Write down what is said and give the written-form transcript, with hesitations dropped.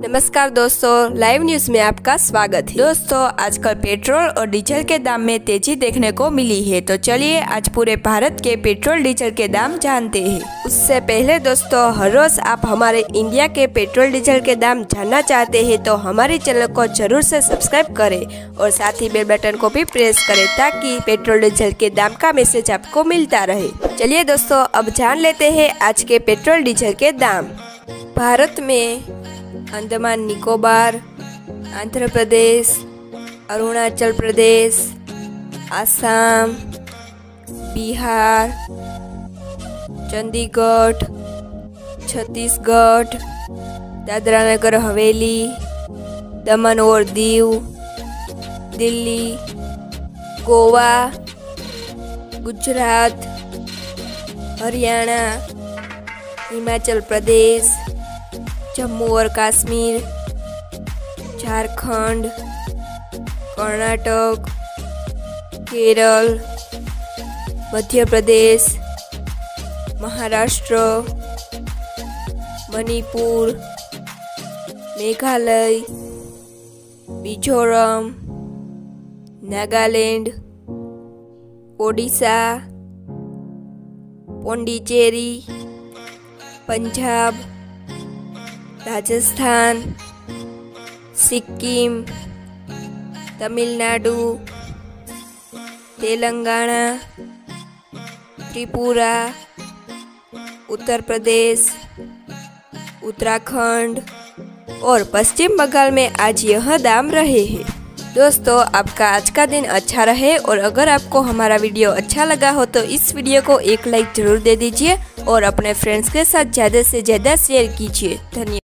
नमस्कार दोस्तों, live news में आपका स्वागत है। दोस्तों, आजकल पेट्रोल और डीजल के दाम में तेजी देखने को मिली है, तो चलिए आज पूरे भारत के पेट्रोल डीजल के दाम जानते हैं। उससे पहले दोस्तों, हर रोज आप हमारे इंडिया के पेट्रोल डीजल के दाम जानना चाहते हैं तो हमारे चैनल को जरूर से सब्सक्राइब करें और साथ ही बेल बटन को भी प्रेस करें ताकि पेट्रोल डीजल के दाम का मैसेज आपको मिलता रहे। चलिए दोस्तों, अब जान लेते हैं आज के पेट्रोल डीजल के दाम। भारत में अंडमान निकोबार, आंध्र प्रदेश, अरुणाचल प्रदेश, असम, बिहार, चंडीगढ़, छत्तीसगढ़, दादरा नगर हवेली, दमन और दीव, दिल्ली, गोवा, गुजरात, हरियाणा, हिमाचल प्रदेश, जम्मू और कश्मीर, झारखंड, कर्नाटक, केरल, मध्य प्रदेश, महाराष्ट्र, मणिपुर, मेघालय, मिजोरम, नागालैंड, ओडिशा, पुडुचेरी, पंजाब, राजस्थान, सिक्किम, तमिलनाडु, तेलंगाना, त्रिपुरा, उत्तर प्रदेश, उत्तराखंड और पश्चिम बंगाल में आज यह दाम रहे हैं। दोस्तों, आपका आज का दिन अच्छा रहे और अगर आपको हमारा वीडियो अच्छा लगा हो तो इस वीडियो को एक लाइक जरूर दे दीजिए और अपने फ्रेंड्स के साथ ज़्यादा से ज़्यादा शेयर कीजिए। धन्यवाद।